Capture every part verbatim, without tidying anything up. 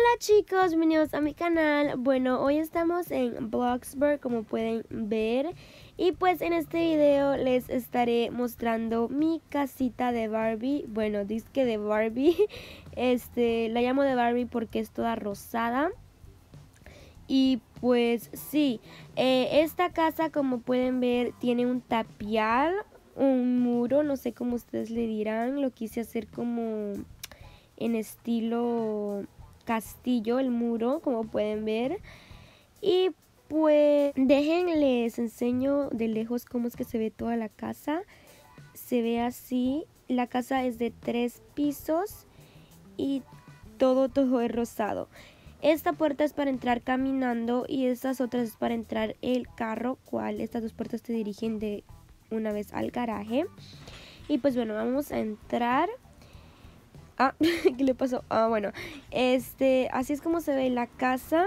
Hola chicos, bienvenidos a mi canal. Bueno, hoy estamos en Bloxburg, como pueden ver. Y pues en este video les estaré mostrando mi casita de Barbie. Bueno, disque de Barbie. Este, la llamo de Barbie porque es toda rosada. Y pues sí, eh, esta casa, como pueden ver, tiene un tapial, un muro, no sé cómo ustedes le dirán. Lo quise hacer como en estilo castillo, el muro, como pueden ver. Y pues déjenles enseño de lejos cómo es que se ve toda la casa. Se ve así. La casa es de tres pisos y todo todo es rosado. Esta puerta es para entrar caminando y estas otras es para entrar el carro, cual estas dos puertas te dirigen de una vez al garaje. Y pues bueno, vamos a entrar. Ah, ¿qué le pasó? Ah, bueno, este, así es como se ve la casa.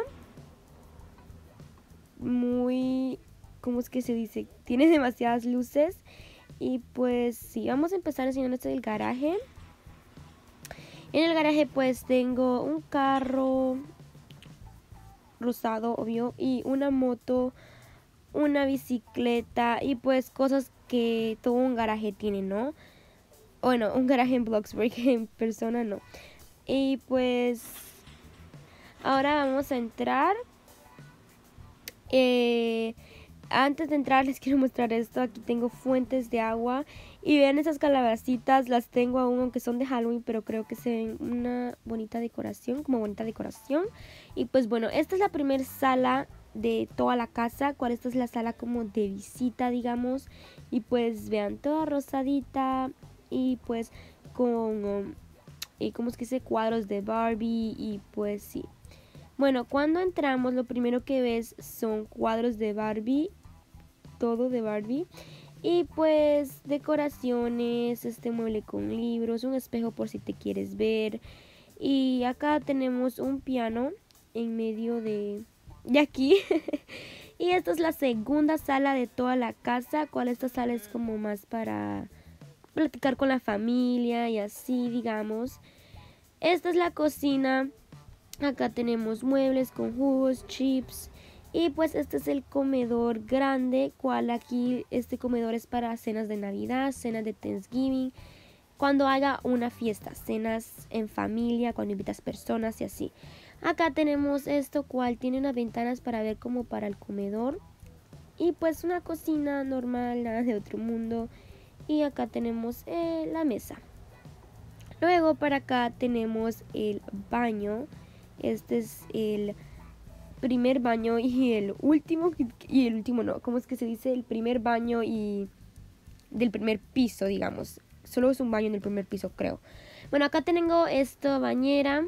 Muy, ¿cómo es que se dice? Tiene demasiadas luces. Y pues sí, vamos a empezar enseñándoles el garaje. En el garaje pues tengo un carro rosado, obvio, y una moto, una bicicleta y pues cosas que todo un garaje tiene, ¿no? Bueno, un garaje en Bloxburg, en persona no. Y pues ahora vamos a entrar. Eh, antes de entrar les quiero mostrar esto. Aquí tengo fuentes de agua. Y vean esas calabacitas. Las tengo aún, aunque son de Halloween, pero creo que se ven una bonita decoración. Como bonita decoración. Y pues bueno, esta es la primera sala de toda la casa. Cual esta es la sala como de visita, digamos. Y pues vean, toda rosadita. Y pues con um, y como es que dice, cuadros de Barbie. Y pues sí. Bueno, cuando entramos lo primero que ves son cuadros de Barbie, todo de Barbie. Y pues decoraciones, este mueble con libros, un espejo por si te quieres ver. Y acá tenemos un piano en medio de, de aquí. Y esta es la segunda sala de toda la casa, cual esta sala es como más para platicar con la familia y así, digamos. Esta es la cocina. Acá tenemos muebles con jugos, chips. Y pues este es el comedor grande, cual aquí este comedor es para cenas de Navidad, cenas de Thanksgiving, cuando haya una fiesta, cenas en familia, cuando invitas personas y así. Acá tenemos esto, cual tiene unas ventanas para ver como para el comedor. Y pues una cocina normal, nada de otro mundo. Y acá tenemos eh, la mesa. Luego para acá tenemos el baño. Este es el primer baño y el último, y el último no, ¿cómo es que se dice? El primer baño y del primer piso, digamos. Solo es un baño en el primer piso, creo. Bueno, acá tengo esta bañera.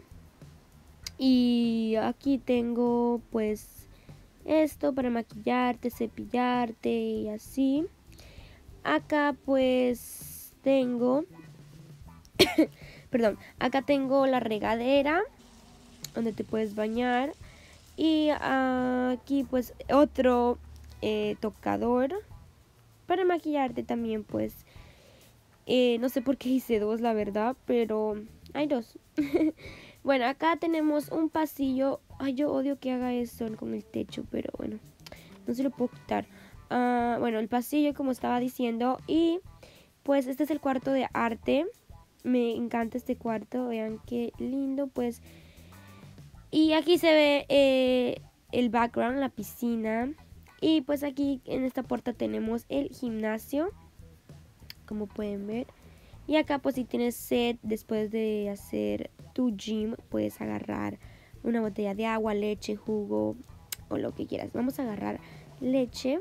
Y aquí tengo pues esto para maquillarte, cepillarte y así. Acá pues tengo... Perdón, acá tengo la regadera donde te puedes bañar. Y aquí pues otro eh, tocador para maquillarte también, pues. Eh, no sé por qué hice dos, la verdad, pero hay dos. Bueno, acá tenemos un pasillo. Ay, yo odio que haga eso con el techo, pero bueno, no se lo puedo quitar. Uh, bueno, el pasillo, como estaba diciendo. Y pues este es el cuarto de arte. Me encanta este cuarto, vean qué lindo, pues. Y aquí se ve eh, el background, la piscina. Y pues aquí en esta puerta tenemos el gimnasio, como pueden ver. Y acá pues si tienes sed después de hacer tu gym, puedes agarrar una botella de agua, leche, jugo o lo que quieras. Vamos a agarrar leche.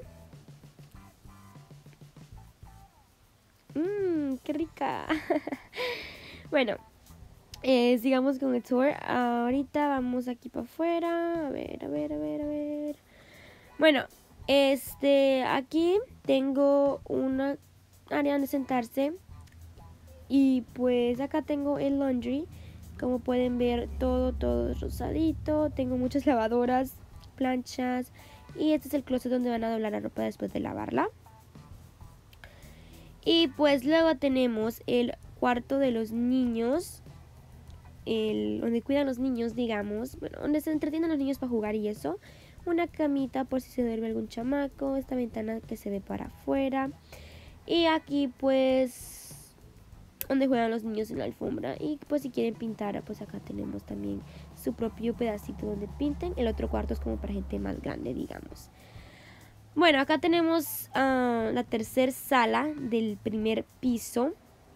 Mmm, qué rica. Bueno. Eh, sigamos con el tour. Ahorita vamos aquí para afuera. A ver, a ver, a ver, a ver. Bueno, este, aquí tengo una área donde sentarse. Y pues acá tengo el laundry. Como pueden ver, todo, todo es rosadito. Tengo muchas lavadoras, planchas. Y este es el closet donde van a doblar la ropa después de lavarla. Y pues luego tenemos el cuarto de los niños. el donde cuidan los niños, digamos, bueno, donde se entretienen los niños para jugar y eso. Una camita por si se duerme algún chamaco, esta ventana que se ve para afuera. Y aquí pues donde juegan los niños en la alfombra. Y pues si quieren pintar, pues acá tenemos también su propio pedacito donde pinten. El otro cuarto es como para gente más grande, digamos. Bueno, acá tenemos uh, la tercera sala del primer piso.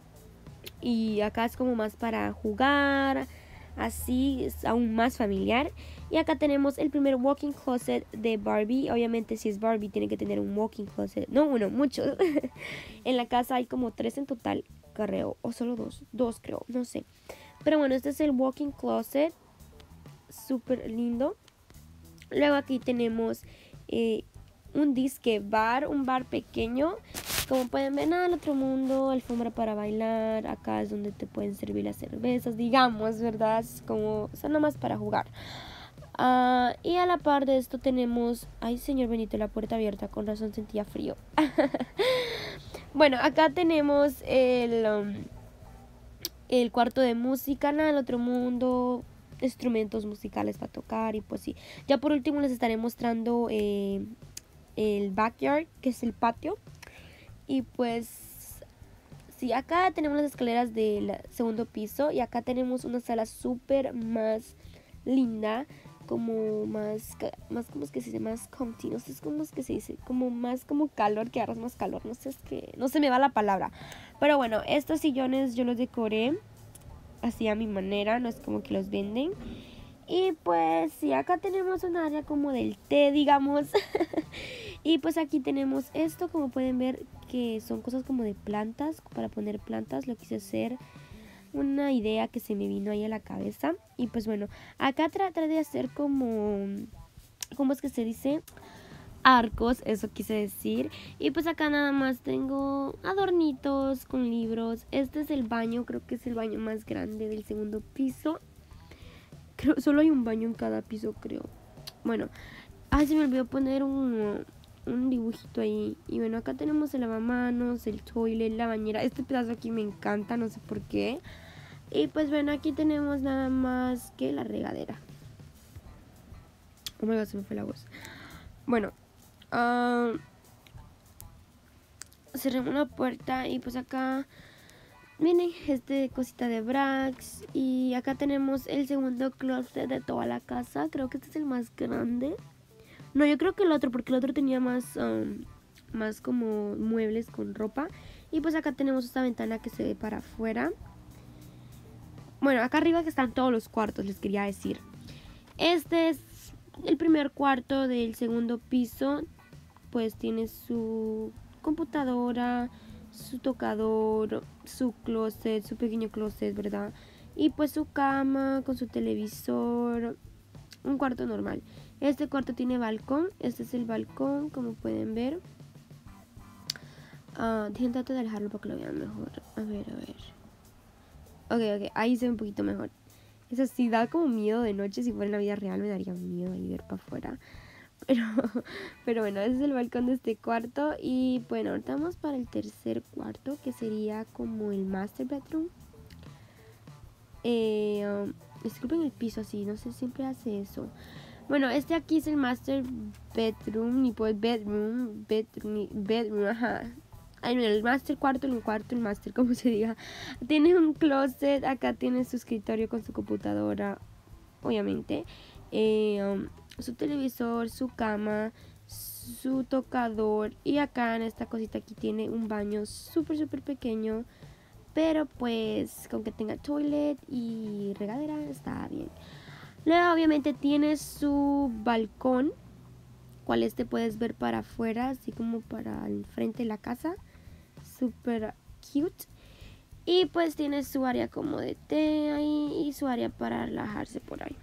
Y acá es como más para jugar, así es aún más familiar. Y acá tenemos el primer walk-in closet de Barbie. Obviamente si es Barbie tiene que tener un walk-in closet. No uno, muchos. En la casa hay como tres en total, creo. O solo dos, dos creo, no sé. Pero bueno, este es el walk-in closet. Súper lindo. Luego aquí tenemos eh, un disque bar, un bar pequeño. Como pueden ver, nada del otro mundo, alfombra para bailar. Acá es donde te pueden servir las cervezas, digamos, ¿verdad? Es como, o sea, nomás para jugar. Uh, y a la par de esto tenemos, ay señor Benito, la puerta abierta, con razón sentía frío. Bueno, acá tenemos el, um, el cuarto de música, nada del otro mundo, instrumentos musicales para tocar y pues sí. Ya por último les estaré mostrando eh, el backyard, que es el patio. Y pues sí, acá tenemos las escaleras del segundo piso y acá tenemos una sala súper más linda, como más, más como es que se dice, más comfy, no sé cómo es que se dice, como más como calor, que agarras más calor, no sé, es que no se me va la palabra. Pero bueno, estos sillones yo los decoré así a mi manera, no es como que los venden. Y pues sí, acá tenemos un área como del té, digamos. Y pues aquí tenemos esto, como pueden ver, que son cosas como de plantas, para poner plantas. Lo quise hacer una idea que se me vino ahí a la cabeza. Y pues bueno, acá traté de hacer como, ¿cómo es que se dice? Arcos, eso quise decir. Y pues acá nada más tengo adornitos con libros. Este es el baño, creo que es el baño más grande del segundo piso. Creo, solo hay un baño en cada piso, creo. Bueno, ay, se me olvidó poner un, un dibujito ahí. Y bueno, acá tenemos el lavamanos, el toilet, la bañera. Este pedazo aquí me encanta, no sé por qué. Y pues bueno, aquí tenemos nada más que la regadera. Oh my god, se me fue la voz. Bueno, uh, cerremos la puerta y pues acá miren, este cosita de Brax. Y acá tenemos el segundo closet de toda la casa. Creo que este es el más grande. No, yo creo que el otro, porque el otro tenía más, um, más como muebles con ropa. Y pues acá tenemos esta ventana que se ve para afuera. Bueno, acá arriba que están todos los cuartos, les quería decir. Este es el primer cuarto del segundo piso. Pues tiene su computadora, su tocador, su closet, su pequeño closet, ¿verdad? Y pues su cama con su televisor, un cuarto normal. Este cuarto tiene balcón, este es el balcón, como pueden ver. Uh, trato de alejarlo para que lo vean mejor. A ver, a ver. Ok, ok, ahí se ve un poquito mejor. Es así, da como miedo de noche. Si fuera en la vida real me daría miedo ahí ver para afuera. Pero, pero bueno, ese es el balcón de este cuarto. Y bueno, ahorita vamos para el tercer cuarto, que sería como el master bedroom. Eh, um, disculpen el piso así, no sé, siempre hace eso. Bueno, este aquí es el master bedroom, ni pues bedroom, bedroom, bedroom, ajá. Ay, mira, el master cuarto, el cuarto, el master, como se diga. Tiene un closet, acá tiene su escritorio con su computadora, obviamente. Eh, um, su televisor, su cama, su tocador. Y acá en esta cosita aquí tiene un baño súper, súper pequeño. Pero pues con que tenga toilet y regadera está bien. Luego obviamente tiene su balcón, cual este puedes ver para afuera, así como para el frente de la casa. Súper cute. Y pues tiene su área como de té ahí y su área para relajarse por ahí.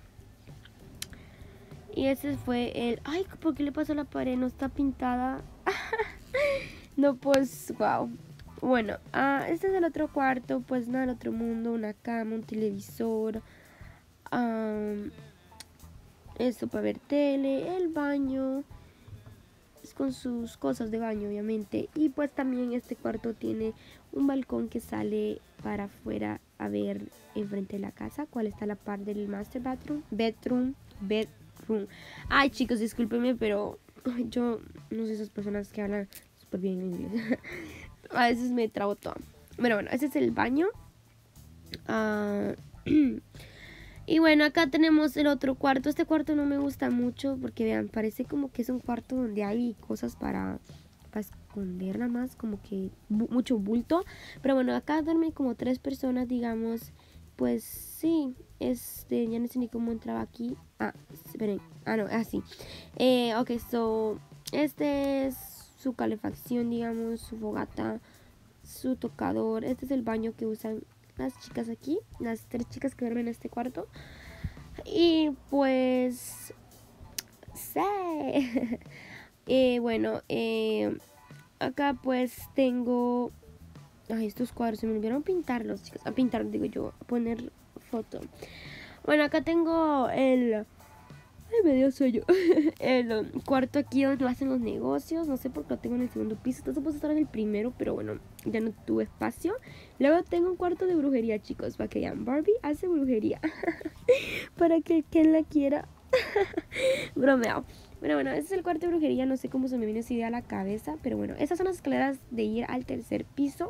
Y ese fue el... Ay, ¿por qué le pasó a la pared? No está pintada. No, pues, wow. Bueno, uh, este es el otro cuarto. Pues nada, el otro mundo. Una cama, un televisor. Um, esto para ver tele. El baño. Es con sus cosas de baño, obviamente. Y pues también este cuarto tiene un balcón que sale para afuera a ver enfrente de la casa, cuál está a la par del master bathroom, bedroom, bedroom. Ay, chicos, discúlpenme, pero yo no sé esas personas que hablan súper bien inglés. A veces me trabo todo. Bueno, bueno, ese es el baño. Uh, y bueno, acá tenemos el otro cuarto. Este cuarto no me gusta mucho porque vean, parece como que es un cuarto donde hay cosas para, para esconderla más, como que bu mucho bulto. Pero bueno, acá duermen como tres personas, digamos. Pues sí, este, ya no sé ni cómo entraba aquí. Ah, esperen. Ah, no, así. Ah, eh, ok, so, este es su calefacción, digamos, su fogata, su tocador. Este es el baño que usan las chicas aquí, las tres chicas que duermen en este cuarto. Y pues sí. eh, bueno, eh, acá pues tengo, ay, estos cuadros se me olvidaron pintarlos, chicos. A pintar, digo yo, a poner foto. Bueno, acá tengo el, ay, me dio sueño. El cuarto aquí donde hacen los negocios. No sé por qué lo tengo en el segundo piso. Esto supone estar en el primero, pero bueno, ya no tuve espacio. Luego tengo un cuarto de brujería, chicos, para que vean. Barbie hace brujería. Para que quien la quiera. Bromeo. Bueno, bueno, ese es el cuarto de brujería. No sé cómo se me vino esa idea a la cabeza, pero bueno, esas son las escaleras de ir al tercer piso.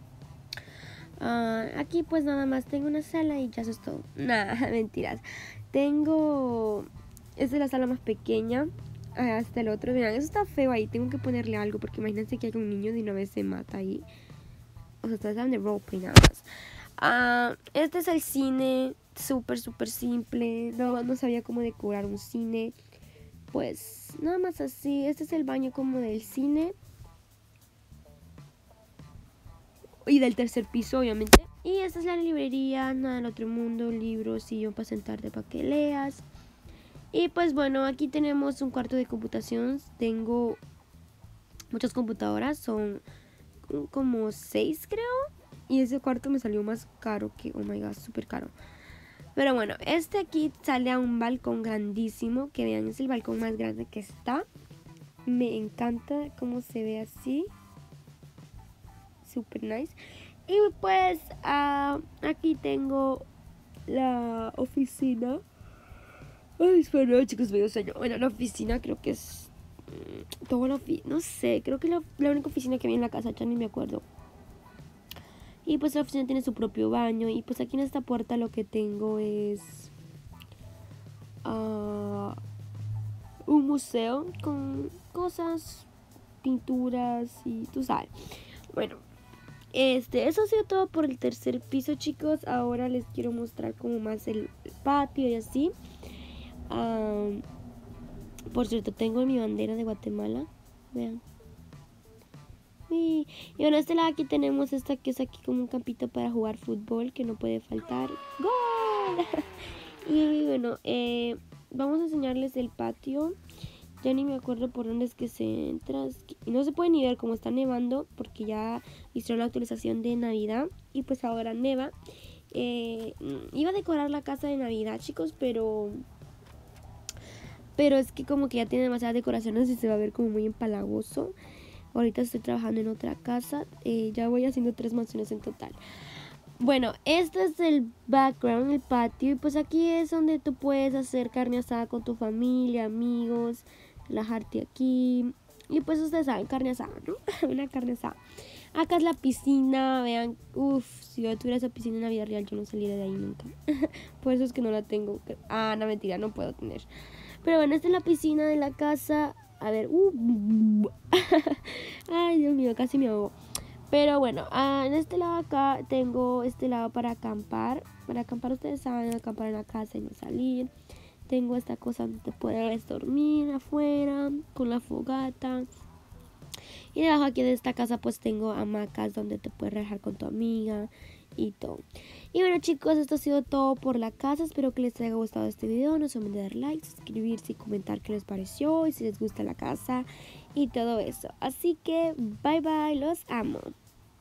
Uh, aquí pues nada más tengo una sala y ya eso es todo. Nada, mentiras. Tengo... Esta es la sala más pequeña. Hasta el otro. Miren, eso está feo ahí. Tengo que ponerle algo porque imagínense que hay un niño de una vez se mata ahí. O sea, está de roleplay nada más. Uh, este es el cine. Súper, súper simple. No, no sabía cómo decorar un cine. Pues nada más así. Este es el baño como del cine. Y del tercer piso, obviamente. Y esta es la librería. Nada del otro mundo. Libros, sillón para sentarte para que leas. Y pues bueno, aquí tenemos un cuarto de computación. Tengo muchas computadoras, son como seis creo. Y ese cuarto me salió más caro que, oh my god, súper caro. Pero bueno, este aquí sale a un balcón grandísimo. Que vean, es el balcón más grande que está. Me encanta cómo se ve así. Súper nice. Y pues uh, aquí tengo la oficina. Ay, espera, chicos, veo sueño. Bueno, la oficina creo que es... Mmm, toda la oficina, no sé, creo que es la, la única oficina que había en la casa, ya ni me acuerdo. Y pues la oficina tiene su propio baño. Y pues aquí en esta puerta lo que tengo es... Uh, un museo con cosas, pinturas y tú sabes. Bueno, este, eso ha sido todo por el tercer piso, chicos. Ahora les quiero mostrar como más el patio y así. Um, por cierto, tengo mi bandera de Guatemala. Vean. Y, y bueno, este lado aquí tenemos esta que es aquí como un campito para jugar fútbol, que no puede faltar. ¡Gol! Y bueno, eh, vamos a enseñarles el patio. Ya ni me acuerdo por dónde es que se entra. Y no se puede ni ver como está nevando, porque ya hicieron la actualización de Navidad. Y pues ahora neva. Eh, iba a decorar la casa de Navidad, chicos, pero... Pero es que como que ya tiene demasiadas decoraciones y se va a ver como muy empalagoso. Ahorita estoy trabajando en otra casa. Eh, ya voy haciendo tres mansiones en total. Bueno, este es el background, el patio. Y pues aquí es donde tú puedes hacer carne asada con tu familia, amigos. Relajarte aquí. Y pues ustedes saben, carne asada, ¿no? Una carne asada. Acá es la piscina, vean. Uff, si yo tuviera esa piscina en la vida real, yo no saliera de ahí nunca. Por eso es que no la tengo. Ah, no, mentira, no puedo tener. Pero bueno, esta es la piscina de la casa. A ver, uh, ay, Dios mío, casi me ahogo. Pero bueno, ah, en este lado acá tengo este lado para acampar. Para acampar, ustedes saben, acampar en la casa y no salir. Tengo esta cosa donde te puedes dormir afuera con la fogata. Y debajo aquí de esta casa pues tengo hamacas donde te puedes relajar con tu amiga y todo. Y bueno, chicos, esto ha sido todo por la casa. Espero que les haya gustado este video. No se olviden de dar like, suscribirse y comentar qué les pareció y si les gusta la casa y todo eso. Así que bye bye, los amo.